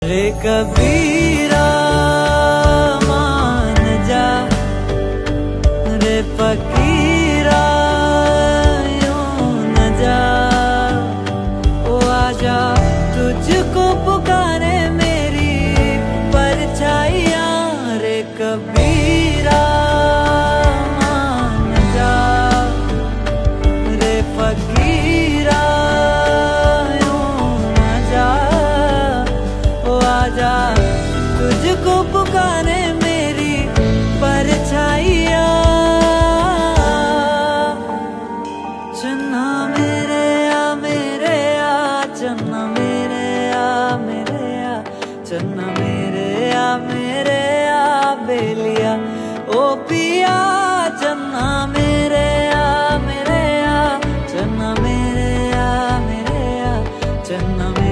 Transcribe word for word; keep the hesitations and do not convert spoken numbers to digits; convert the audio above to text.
रे कबीरा मान जा, रे फकीरा यूं न जा, ओ आजा तुझको पुकारे मेरी परछाइयाँ। रे कबीरा मान जा, रे फकीरा यूं न जा, ओ आजा तुझको पुकारे मेरी परछाइयाँ। चन्ना मेरे आ मेरे आ, चन्ना मेरे आ मेरे आ, चन्ना मेरे आ मेरे आ बेलिया ओ पिया। चन्ना मेरे आ मेरे आ, चन्ना मेरे आ मेरे आ, चन्ना